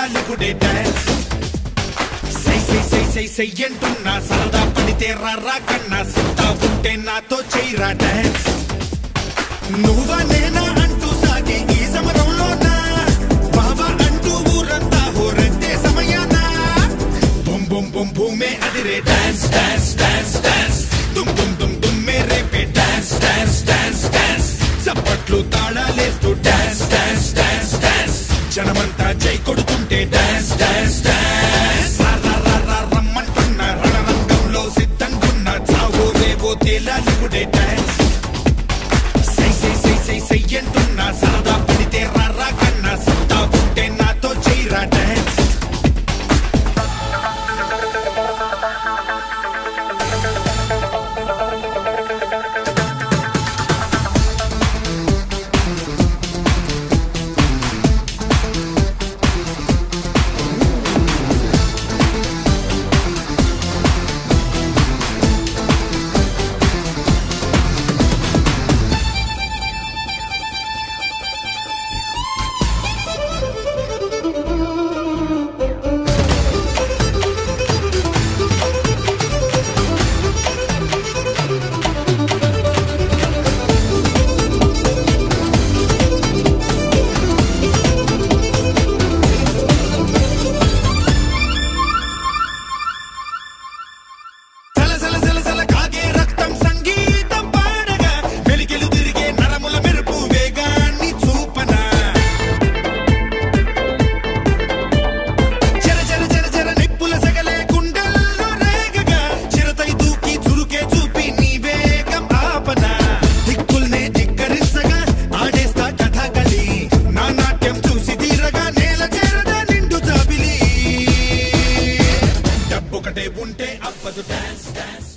తేలాలిపుడే dance సై సై సై సై సై అంటున్నా సరదా పడితే రా కన్నా సిద్ధా ఉంటే నాతో చేయరా డాన్స్ నువ్వా నేనా అంటూ సాగే ఈ సమరంలోనా బాబా అంటూ ఊరంతా హోరంటే సమయానా బుమ్ బుమ్ బుమ్ భూమే అదిరే డాన్స్ డాన్స్ డాన్స్ డాన్స్ దుమ్ దుమ్ దుమ్ దుమ్ మేరే పే డాన్స్ డాన్స్ డాన్స్ డాన్స్ చప్పట్లు తాళాలేస్తూ డాన్స్ డాన్స్ డాన్స్ డాన్స్ జనమంతా జై కొడుతుంటే డాన్స్ డాన్స్ డాన్స్ రమ్మంటున్నా రణరంగంలో సిద్ధంగున్నా చావో రేవో తేలాలిపుడే డాన్స్ సై సై సై సై సై అంటున్నా సరదా పడితే రా కన్నా సిద్ధా ఉంటే నాతో చేయరా డాన్స్ ఉంటే అప్పదు డాన్స్ డాన్స్